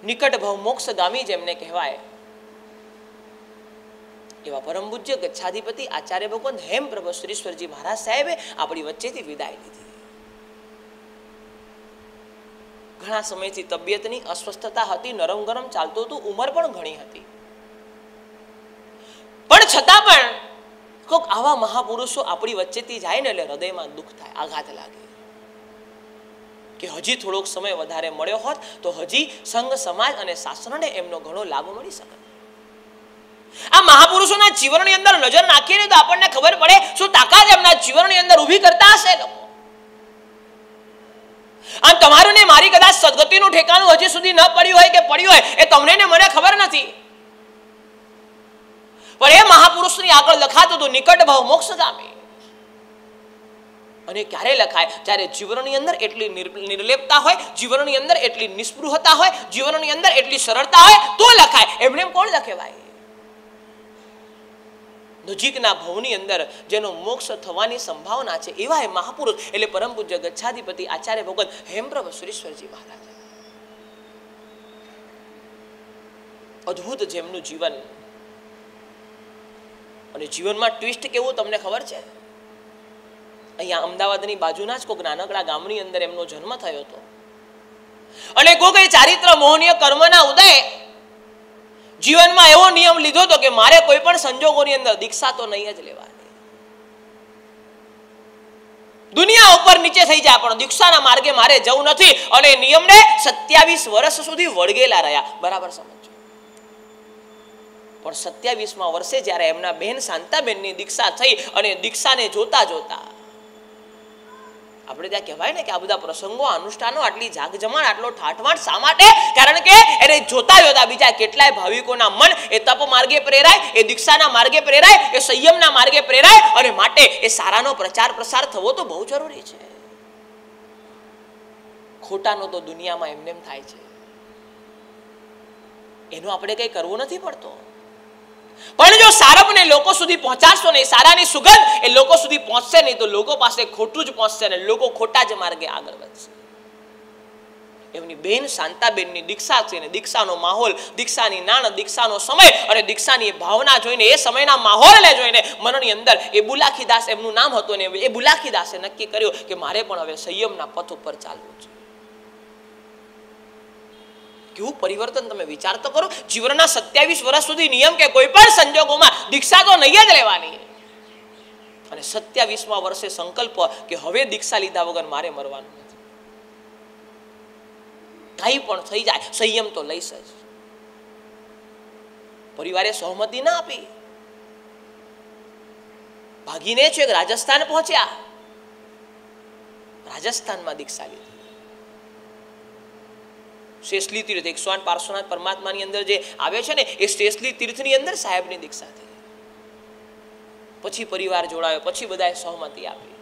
નિકટ ભવ મોક્ષગામી જેમને કહેવાય એવા પરમ પૂજ્ય ગચ્છાધિપતિ આચાર્ય ભગવાન હેમપ્રભુ શ્રીશ્વરજી મહારાજ સાહેબે આપણી વચ્ચેથી વિદાય લીધી. ઘણા સમયથી તબિયતની અસ્વસ્થતા હતી, નરમ ગરમ ચાલતું હતું, ઉંમર પણ ઘણી હતી, પણ છતાં પણ કોઈક આવા મહાપુરુષો આપણી વચ્ચેથી જાય ને એટલે હૃદયમાં દુઃખ થાય, આઘાત લાગે કે હજી થોડોક સમય વધારે મળ્યો હોત તો હજી સંઘ સમાજ અને શાસ્ત્રને એમનો ઘણો લાભ મળી શકે. આ મહાપુરુષોના જીવનની અંદર નજર નાખીને તો આપણને ખબર પડે શું તાકાત એમના જીવનની અંદર ઊભી કરતા હશે લોકો. આમ તમારું ને મારી કદાચ સદગતિનું ઠેકાણું હજી સુધી ન પડ્યું હોય કે પડ્યું હોય એ તમને ને મને ખબર નથી, પણ એ મહાપુરુષની આગળ લખાતું હતું નિકટ ભાવ મોક્ષગામી. અને ક્યારે લખાય? જ્યારે જીવનની અંદર એટલી નિર્લેપતા હોય, જીવનની અંદર એટલી નિસ્પૃહતા હોય, જીવનની અંદર એટલી સરળતા હોય તો લખાય. એમને કોણ લખે ભાઈ? નજીકના ભવની અંદર જેનો મોક્ષ થવાની સંભાવના છે એવા એ મહાપુરુષ એટલે પરમ પૂજ્ય ગચ્છાધિપતિ આચાર્ય ભગવાન હેમપ્રભુ શ્રીશ્વરજી મહારાજ. અદ્ભુત જેમનું જીવન. અને જીવનમાં ટ્વિસ્ટ કેવું તમને ખબર છે? અહીંયા અમદાવાદની બાજુના જ કોઈક નાનકડા ગામની અંદર એમનો જન્મ થયો હતો અને કોઈ ચારિત્ર મોહનીય કર્મના ઉદય જીવનમાં એવો નિયમ લીધો હતો કે મારે કોઈ પણ સંજોગોની અંદર દીક્ષા તો નહીં જ લેવાની. દુનિયા ઉપર નીચે થઈ જાય પણ દીક્ષાના માર્ગે મારે જવું નથી અને નિયમને 27 વર્ષ સુધી વળગેલા રહ્યા. બરાબર સમજો. પણ 27મા વર્ષે જ્યારે એમના બહેન શાંતાબેનની દીક્ષા થઈ અને દીક્ષાને જોતા જોતા આપણે ત્યાં કહેવાય ને કે આ બધા પ્રસંગો અનુષ્ઠાનો આટલી જાગજમાણ આટલો ઠાઠવાઠ શા માટે? કારણ કે એને જોતા જોતા બીજા કેટલાય ભાવિકોના મન એ તપ માર્ગે પ્રેરાય, એ દીક્ષાના માર્ગે પ્રેરાય, એ સંયમના માર્ગે પ્રેરાય અને માટે એ સારાનો પ્રચાર પ્રસાર થવો તો બહુ જરૂરી છે. ખોટાનો તો દુનિયામાં એમને થાય છે, એનો આપણે કઈ કરવું નથી પડતો. પણ જો સારપને લોકો સુધી પહોંચાડશો નહીં, સારાની સુગંધ એ લોકો સુધી પહોંચશે નહીં તો લોકો પાસે ખોટું જ પહોંચશે ને લોકો ખોટા જ માર્ગે આગળ વધશે. એમની બેન શાંતાબેનની દીક્ષા છે ને દીક્ષાનો માહોલ, દીક્ષાની નાણ, દીક્ષાનો સમય અને દીક્ષાની ભાવના જોઈને એ સમયના માહોલને જોઈને મનની અંદર એ બુલાખીદાસ એમનું નામ હતું ને એ બુલાખીદાસે નક્કી કર્યું કે મારે પણ હવે સંયમના પથ ઉપર ચાલવું છે. કેવું પરિવર્તન તમે વિચાર તો કરો. જીવનના 27 વર્ષ સુધી નિયમ કે કોઈ પણ સંજોગોમાં દીક્ષા તો નહીં જ લેવાની અને 27મા વર્ષે સંકલ્પ કે હવે દીક્ષા લીધા વગર મારે મરવાનું નથી. કઈ પણ થઈ જાય સંયમ તો લઈશ જ. પરિવારે સહમતિ ના આપી, ભાગીને છે રાજસ્થાન પહોંચ્યા, રાજસ્થાનમાં દીક્ષા લીધી. શેષલી તીર્થ 108 પાર્શ્વનાથ પરમાત્માની અંદર જે આવે છે ને એ શેષલી તીર્થની અંદર સાહેબની દીક્ષા થઈ. પછી પરિવાર જોડાયો, પછી બધાએ સહમતિ આપી.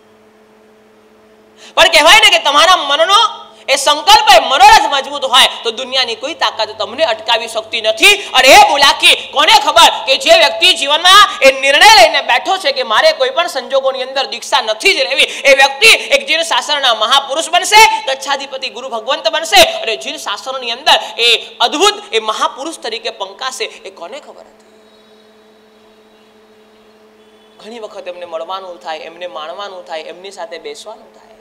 પણ કહેવાય ને કે તમારા મનનો એ સંકલ્પ એ મનોરથ મજબૂત હોય તો દુનિયાની કોઈ તાકાત તમને અટકાવી શકતી નથી. અને એ બોલાકી કોને ખબર કે જે વ્યક્તિ જીવનમાં એ નિર્ણય લઈને બેઠો છે કે મારે કોઈ પણ સંજોગોની અંદર દીક્ષા નથી જ લેવી, એ વ્યક્તિ એક જીન શાસ્ત્રના મહાપુરુષ બનશે, ગચ્છાધિપતિ ગુરુ ભગવંત બનશે અને જીન શાસ્ત્રની અંદર એ અદ્ભુત એ મહાપુરુષ તરીકે પંકાશે. એ કોને ખબર હતી? ઘણી વખત એમને મળવાનું થાય, એમને માણવાનું થાય, એમની સાથે બેસવાનું થાય.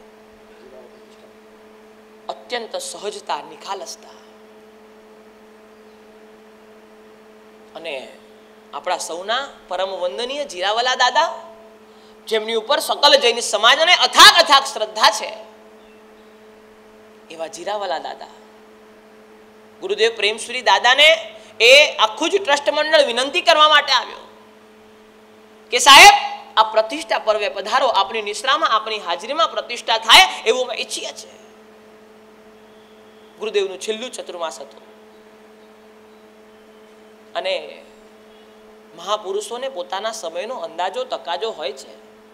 અત્યંત સહજતા, નિખાલસતા. અને આપણા સૌના પરમ વંદનીય જીરાવાલા દાદા જેમની ઉપર સકલ જૈન સમાજને અથાગ અથાગ શ્રદ્ધા છે એવા જીરાવાલા દાદા ગુરુદેવ પ્રેમશ્રી દાદાને એ આખું જ ટ્રસ્ટ મંડળ વિનંતી કરવા માટે આવ્યો કે સાહેબ આ પ્રતિષ્ઠા પર્વે પધારો, આપણી નિશ્રામાં આપણી હાજરીમાં પ્રતિષ્ઠા થાય એવું અમે ઈચ્છીએ છીએ. ગુરુદેવનું છેલ્લું ચતુર્માસ હતું અને મહાપુરુષોને પોતાના સમયનો અંદાજો તકાજો હોય છે.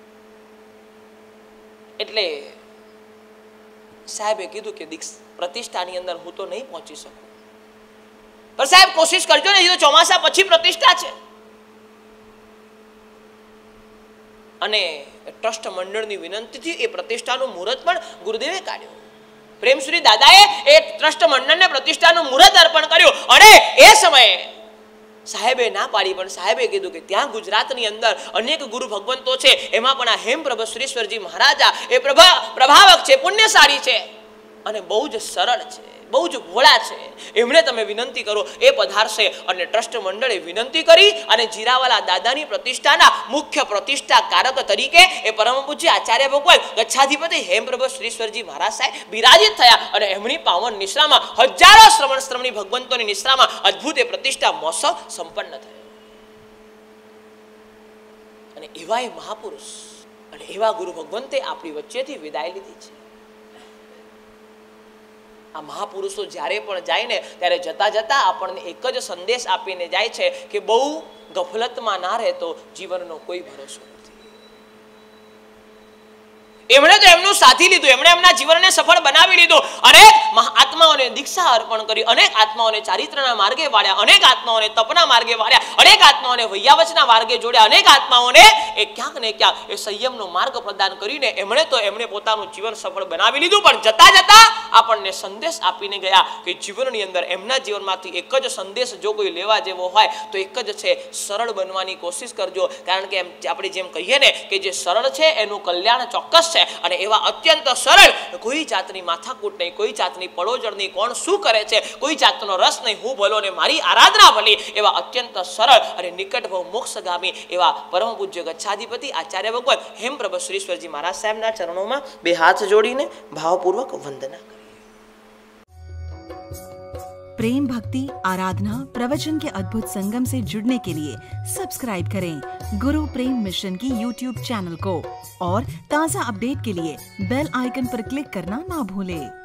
એટલે સાહેબે કીધું કે પ્રતિષ્ઠાની અંદર હું તો નહીં પહોંચી શકું, પણ સાહેબ કોશિશ કરજો ને, એ તો ચોમાસા પછી પ્રતિષ્ઠા છે. અને ટ્રસ્ટ મંડળની વિનંતીથી એ પ્રતિષ્ઠાનું મુહૂર્ત પણ ગુરુદેવે કાઢ્યું. પ્રેમસુરી દાદાએ એ ટ્રસ્ટ મંડળને પ્રતિષ્ઠાનું મુહૂર્ત અર્પણ કર્યું અને એ સમયે સાહેબે ના પાડી, પણ સાહેબે કીધું કે ત્યાં ગુજરાતની અંદર અનેક ગુરુ ભગવંતો છે, એમાં પણ આ હેમપ્રભુ શ્રીશ્વરજી મહારાજા એ પ્રભાવક છે, પુણ્યશાળી છે અને બહુ જ સરળ છે, બહુ જ ભોળા છે. એમણે તમે વિનંતી કરો એ પધારશે. અને ટ્રસ્ટ મંડળે વિનંતી કરી અને જીરાવાલા દાદાની પ્રતિષ્ઠાના મુખ્ય પ્રતિષ્ઠા કારક તરીકે એ પરમ પૂજ્ય આચાર્ય ભગવાન ગચ્છાધિપતિ હેમપ્રભુ શ્રીશ્વરજી મહારાજ સાહેબ બિરાજિત થયા અને એમની પાવન નિશ્રામાં હજારો શ્રવણી ભગવંતોની નિશ્રામાં અદ્ભુત એ પ્રતિષ્ઠા મહોત્સવ સંપન્ન થયો. અને એવા એ મહાપુરુષ અને એવા ગુરુ ભગવંતે આપણી વચ્ચેથી વિદાય લીધી છે. આ મહાપુરુષો જ્યારે પણ જાય ને ત્યારે જતા જતા આપણને એક જ સંદેશ આપીને જાય છે કે બહુ ગફલતમાં ના રહેતો, જીવનનો કોઈ ભરોસો નથી. એમણે તો એમનું સાથી લીધું, એમણે એમના જીવનને સફળ બનાવી લીધું. અનેક આત્માઓને દીક્ષા અર્પણ કરી, અનેક આત્માઓને ચારિત્રના માર્ગે વાળ્યા, અનેક આત્માઓને તપના માર્ગે વાળ્યા, અનેક આત્માઓને વૈયાવચના માર્ગે જોડ્યા, અનેક આત્માઓને એ ક્યાંક ને ક્યાંક એ સંયમનો માર્ગ પ્રદાન કરીને એમણે પોતાનું જીવન સફળ બનાવી લીધું. પણ જતા જતા આપણને સંદેશ આપીને ગયા કે જીવનની અંદર એમના જીવનમાંથી એક જ સંદેશ જો કોઈ લેવા જેવો હોય તો એક જ છે, સરળ બનવાની કોશિશ કરજો. કારણ કે આપણે જેમ કહીએ ને કે જે સરળ છે એનું કલ્યાણ ચોક્કસ છે. અને એવા અત્યંત સરળ, કોઈ જાતની માથાકૂટ નહીં, કોઈ જાતની પડોજળ નહીં, કોણ શું કરે છે કોઈ જાતનો રસ નહીં, હું ભલો ને મારી આરાધના ભલી, એવા અત્યંત સરળ અને નિકટ બહુ મોક્ષગામી એવા પરમ પૂજ્ય ગચ્છાધિપતિ આચાર્ય ભગવાન હેમપ્રભુ શ્રીશ્વરજી મહારાજ સાહેબના ચરણોમાં બે હાથ જોડીને ભાવપૂર્વક વંદના કરી. प्रेम भक्ति आराधना प्रवचन के अद्भुत संगम से जुड़ने के लिए सब्सक्राइब करें गुरु प्रेम मिशन की YouTube चैनल को और ताज़ा अपडेट के लिए बेल आइकन पर क्लिक करना ना भूलें.